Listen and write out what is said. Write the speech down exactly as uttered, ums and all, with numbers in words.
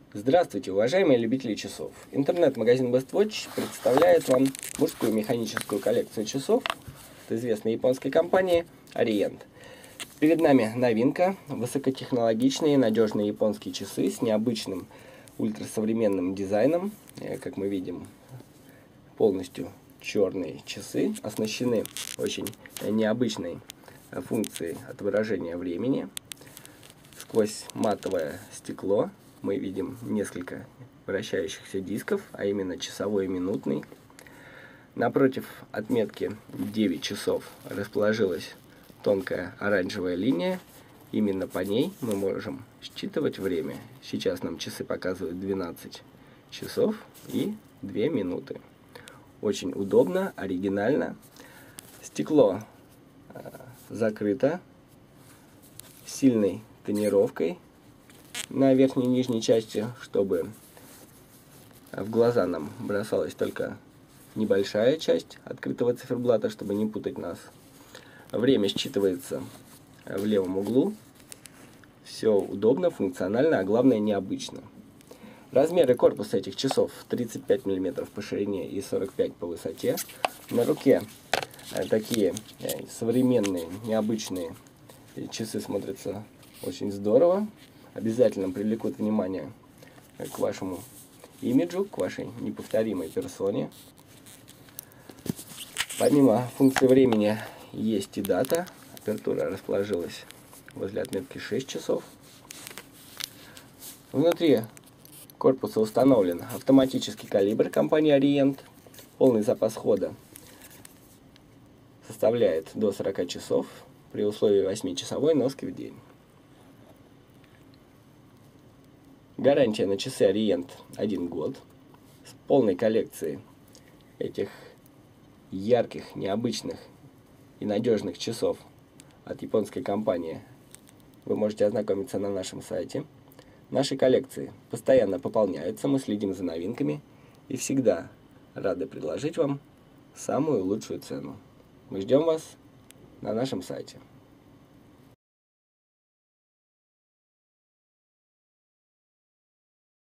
Здравствуйте, уважаемые любители часов! Интернет-магазин Best Watch представляет вам мужскую механическую коллекцию часов от известной японской компании Orient. Перед нами новинка, высокотехнологичные и надежные японские часы с необычным ультрасовременным дизайном. Как мы видим, полностью черные часы оснащены очень необычной функцией отображения времени. Сквозь матовое стекло мы видим несколько вращающихся дисков, а именно часовой и минутный. Напротив отметки девять часов расположилась тонкая оранжевая линия. Именно по ней мы можем считывать время. Сейчас нам часы показывают двенадцать часов и две минуты. Очень удобно, оригинально. Стекло э, закрыто сильной тонировкой на верхней и нижней части, чтобы в глаза нам бросалась только небольшая часть открытого циферблата, чтобы не путать нас. Время считывается в левом углу. Все удобно, функционально, а главное необычно. Размеры корпуса этих часов тридцать пять миллиметров по ширине и сорок пять по высоте. На руке такие современные, необычные часы смотрятся очень здорово. Обязательно привлекут внимание к вашему имиджу, к вашей неповторимой персоне. Помимо функции времени есть и дата. Апертура расположилась возле отметки шесть часов. Внутри корпуса установлен автоматический калибр компании Orient. Полный запас хода составляет до сорока часов при условии восьмичасовой носки в день. Гарантия на часы Orient один год. С полной коллекцией этих ярких, необычных и надежных часов от японской компании вы можете ознакомиться на нашем сайте. Наши коллекции постоянно пополняются, мы следим за новинками и всегда рады предложить вам самую лучшую цену. Мы ждем вас на нашем сайте.